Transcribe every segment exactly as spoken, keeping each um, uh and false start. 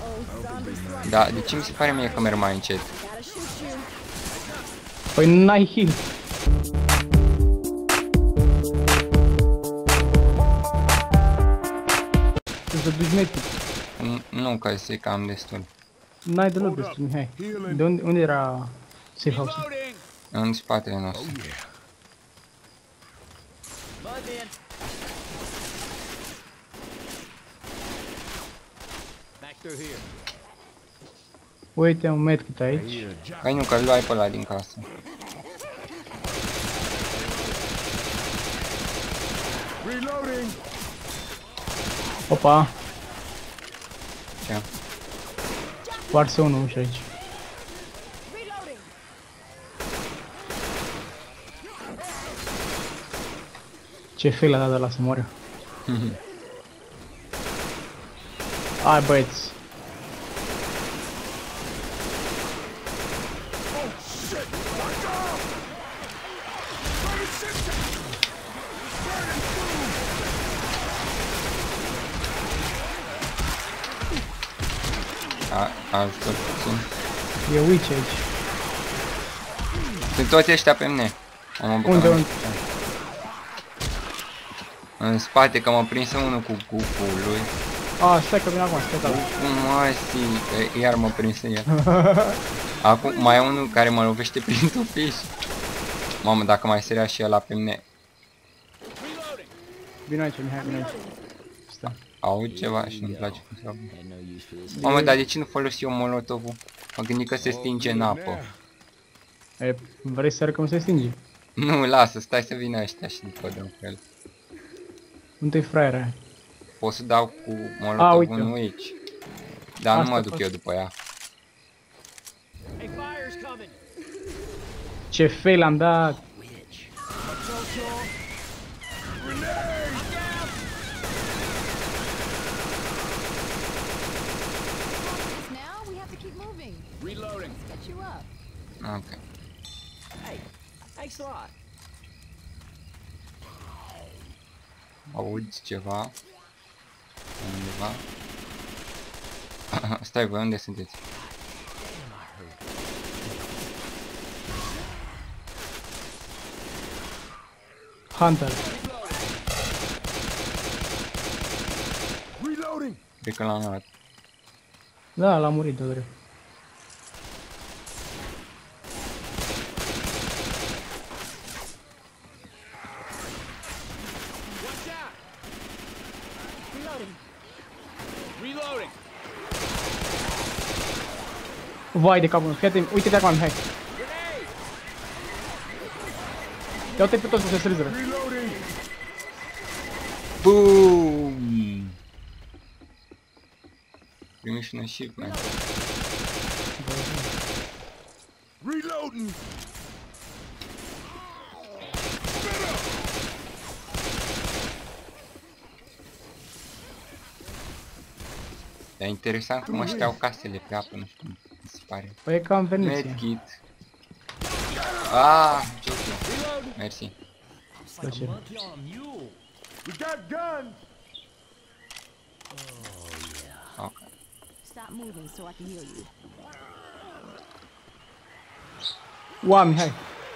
Da, de ce mi se pare mie că merg mai încet? Păi n-ai heal. Trebuie să duci medic. Nu, că zic că am destul. N-ai deloc destul, Mihai. De unde, unde era safe house-ul? În spatele nostru. Uite un medkit aici. Păi nu, că-l luai pe ăla din casă. Opa, Ce? varsă unul ușa aici. Ce fail a dat de la să moară. Hai băieți. A, ajutor puțin. E witch aici. Sunt toți ăștia pe mine. Am Unde, unde? În spate, că m-a prins unul cu cupul lui. A, stai că vin acum, stai că Cum mă, că iar m-a prins în el. Acum mai e unul care mă lovește prin tufiș. Mamă, dacă mai seria și ăla pe mine. Vino aici, Mihai, vino aici. Stai. Aud ceva și nu-mi place cum se fac. Mamă, dar de ce nu folosi eu molotovul? Mă gândi că se stinge în apă. E, vrei să arăt cum se stinge? Nu, lasă, stai să vină ăștia și după dăm cu el. Unde-i fraiera aia? Pot să dau cu A, molotovul uite. nu aici. Dar nu Asta mă duc fac. eu după ea. Ce fail am dat! Now we have to keep moving. Reloading. Let's get you up. Ok. Hey, thanks a lot. Auzi ceva? Undeva? Stai voi, unde sunteți? Hunter. Reloading. Cred că l-am luat. Da, l-a murit de greu. Watch out. Reloading. Reloading. Vai de capul meu, fii atent, uite-te acum, Mihai. Ia uite pe toți cum se sărizără. Boom! Primi și un achievement. Reloading. E interesant cum ăștia au casele pe apă, nu știu cum mi se pare. Păi e ca în Veneția. Medkit. Ah, joc. Mersi. Plăcere. We got guns. Ok. Stop moving so I can heal you. Ua, Mihai.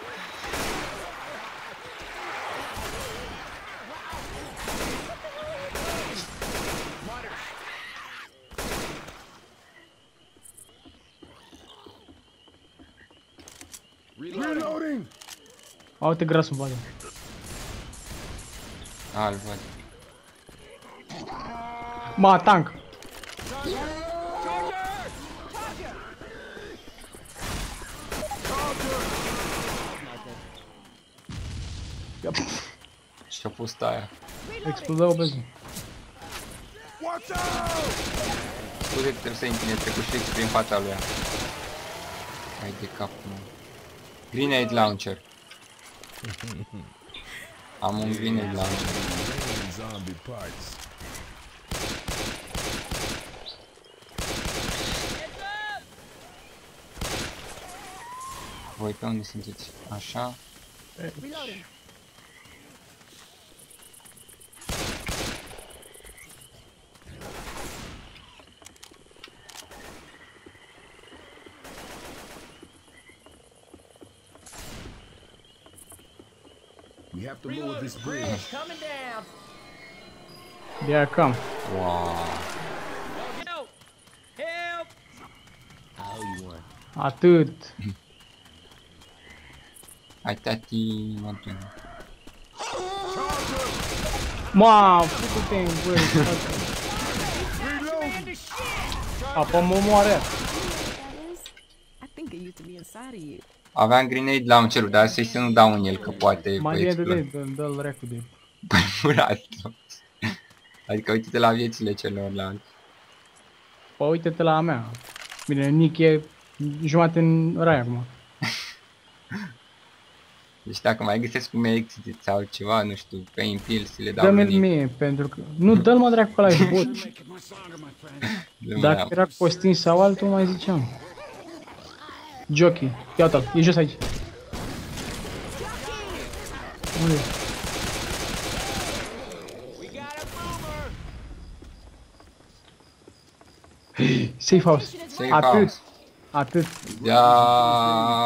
Reloading. A, uite grasul în bază. Ah, îl văd. Ma, tank. Ia, pf, Și-a pus aia. exploda o beză. Watch out. Scuze, trebuie să intri, trecut și prin fața lui. Hai de cap, mă. Grenade launcher. Am un grenade launcher. Zombie parts. Voi pe unde sunteți? Așa. Reloading. We have to lower this bridge. There I come. Wow. Atât. Hai tati, mă duc. Ma, putu-te în băi. Apa mă moare. That is? I think it used to be inside of you. Aveam grenade, l-am cerut, dar să-i să nu dau în el, că poate Mai păi bine de exploda. de, dă-l recu de. Păi murat. Adică uite-te la viețile celorlalți. Păi uite-te la a mea. Bine, Nick e jumate în rai acum. Deci dacă mai găsesc cum e exit sau ceva, nu știu, pain pills, le dau Dă-mi-l lui Nick. mie, pentru că... Nu, dă-l mă dracu ăla, e bot. Nu Dacă mai am. era Costin sau altul, mai ziceam. Jockey, ia uite-l, e jos aici. Unde e? Safe house. Safe Atât. house. Atât. Da.